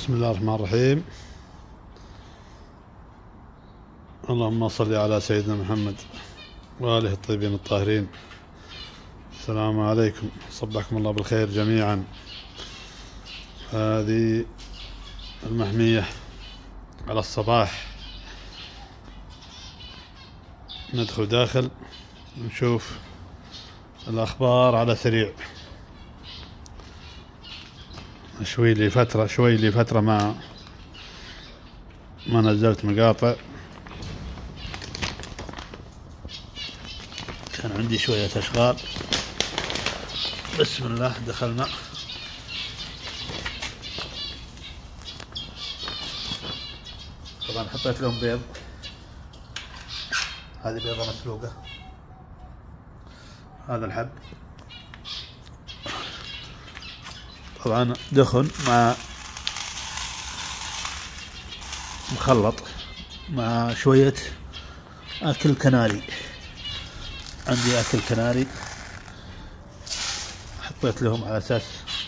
بسم الله الرحمن الرحيم. اللهم صل على سيدنا محمد وآله الطيبين الطاهرين. السلام عليكم، صبحكم الله بالخير جميعا. هذه المحمية على الصباح، ندخل داخل نشوف الأخبار على سريع. شوي لي فترة ما نزلت مقاطع، كان عندي شوية أشغال. بسم الله، دخلنا. طبعا حطيت لهم بيض، هذه بيضة مسلوقة، هذا الحب طبعا دخن مع مخلط مع شوية أكل كناري. عندي أكل كناري حطيت لهم على أساس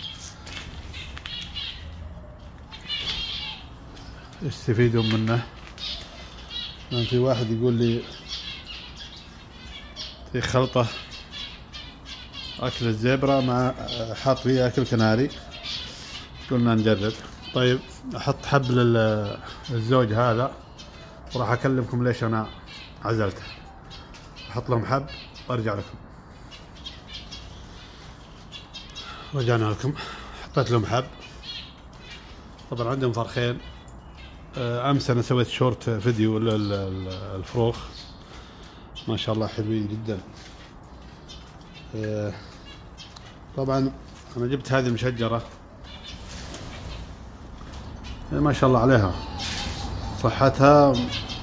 يستفيدون منه. لأن في واحد يقول لي في خلطة أكل الزبرة مع حاط فيه أكل كناري، قلنا نجرب. طيب أحط حب للزوج هذا، وراح أكلمكم ليش أنا عزلته. أحط لهم حب وأرجع لكم. رجعنا لكم، حطيت لهم حب. طبعا عندهم فرخين. أمس أنا سويت شورت فيديو الفروخ، ما شاء الله حلوين جدا. طبعا أنا جبت هذه المشجرة، ما شاء الله عليها، صحتها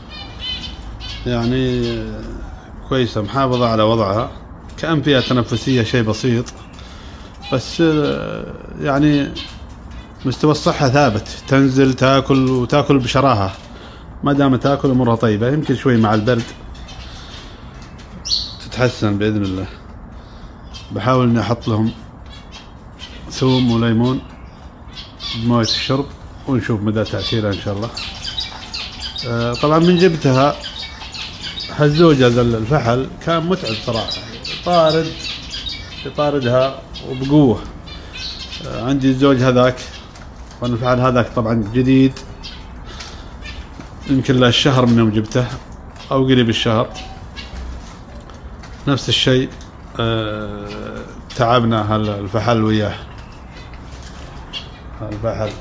يعني كويسة، محافظة على وضعها. كأن فيها تنفسية شيء بسيط، بس يعني مستوى الصحة ثابت. تنزل تاكل وتاكل بشراهة، ما دام تاكل أمورها طيبة. يمكن شوي مع البرد تتحسن بإذن الله. بحاول اني احط لهم ثوم وليمون بموية الشرب ونشوف مدى تأثيرها ان شاء الله. طبعا من جبتها هالزوج هذا الفحل كان متعب صراحة، يطاردها وبقوة. عندي الزوج هذاك، وانا الفحل هذاك طبعا جديد، يمكن له الشهر من يوم جبته او قريب الشهر. نفس الشيء، تعبنا الفحل وياه، الفحل.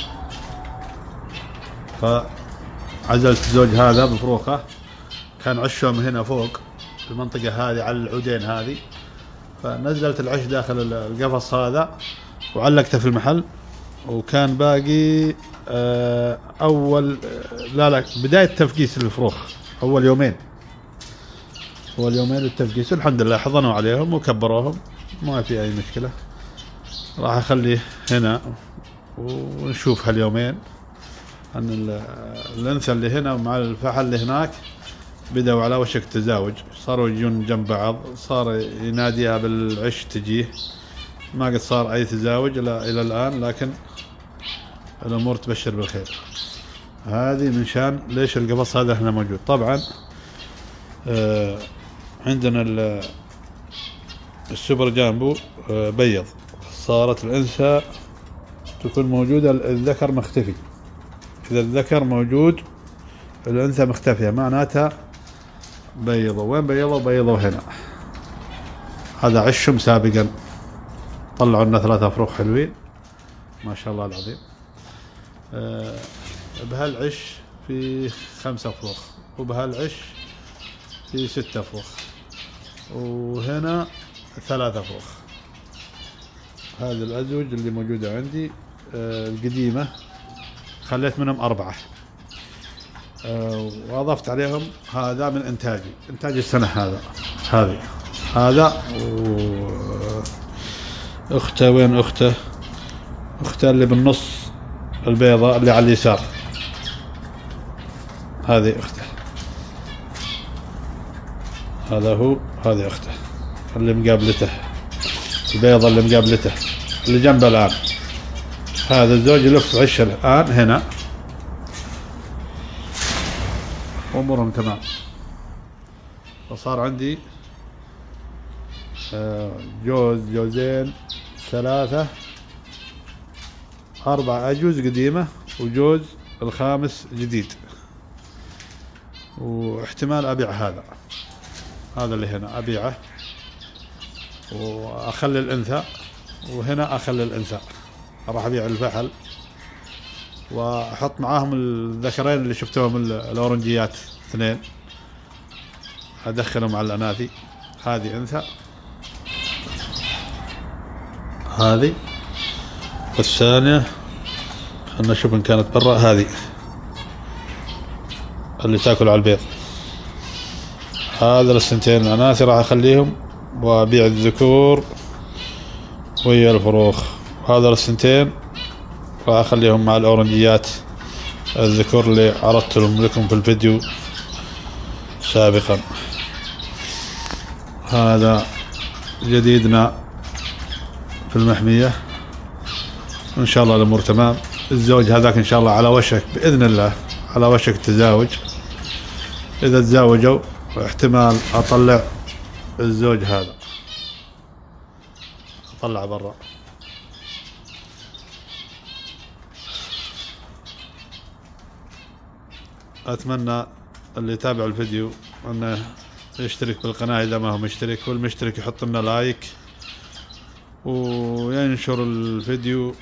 فعزلت الزوج هذا بفروخه، كان عشهم هنا فوق المنطقة هذه على العودين هذه، فنزلت العش داخل القفص هذا وعلقته في المحل. وكان باقي بداية تفقيس الفروخ، أول يومين للتفقيس. الحمد لله حضنوا عليهم وكبروهم، ما في أي مشكلة. راح أخليه هنا ونشوف هاليومين أن الأنثى اللي هنا مع الفحل اللي هناك بدأوا على وشك تزاوج، صاروا يجون جنب بعض، صار يناديها بالعش تجيه. ما قد صار أي تزاوج إلى الآن، لكن الأمور تبشر بالخير. هذه من شان ليش القفص هذا هنا موجود. طبعا عندنا السوبر جامبو بيض، صارت الأنثى تكون موجودة، الذكر مختفي. إذا الذكر موجود الأنثى مختفية، معناتها بيضوا. وين بيضوا هنا. هذا عشهم سابقا، طلعوا لنا 3 فروخ حلوين ما شاء الله العظيم. بهالعش في 5 فروخ، وبهالعش في 6 فروخ، وهنا 3 فروخ. هذه الأزوج اللي موجودة عندي القديمة خليت منهم 4، وأضفت عليهم هذا من إنتاج السنة. هذا أخته. وين أخته اللي بالنص البيضة اللي على اليسار، هذه أخته. هذا هو، هذه أخته اللي مقابلته، البيضة اللي مقابلته اللي جنبه الآن. هذا الزوج يلف عش الآن هنا، أمورهم تمام. فصار عندي جوزين 3 4 أجوز قديمة وجوز الخامس جديد، واحتمال أبيع هذا اللي هنا أبيعه وأخلي الأنثى، وهنا أخلي الأنثى. راح أبيع الفحل وأحط معاهم الذكرين اللي شفتوهم الأورنجيات 2، أدخلهم على الأناثي. هذه أنثى، هذه والثانية خلنا نشوف إن كانت برا، هذه اللي تاكل على البيض. هذا السنتين الأناثي راح أخليهم وأبيع الذكور ويا الفروخ. هذا السنتين راح أخليهم مع الأورنجيات الذكور اللي عرضتهم لكم في الفيديو سابقا. هذا جديدنا في المحمية، إن شاء الله الأمور تمام. الزوج هذاك إن شاء الله على وشك بإذن الله، على وشك التزاوج. إذا تزاوجوا احتمال أطلع الزوج هذا، أطلع برا. أتمنى اللي يتابع الفيديو أنه يشترك بالقناة إذا ما هو مشترك، والمشترك يحط لنا لايك وينشر الفيديو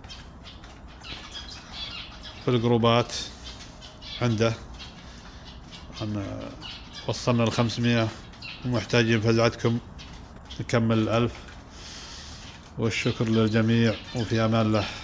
في الجروبات عنده. أنا وصلنا 500 ومحتاجين فزعتكم نكمل 1000. والشكر للجميع، وفي أمان الله.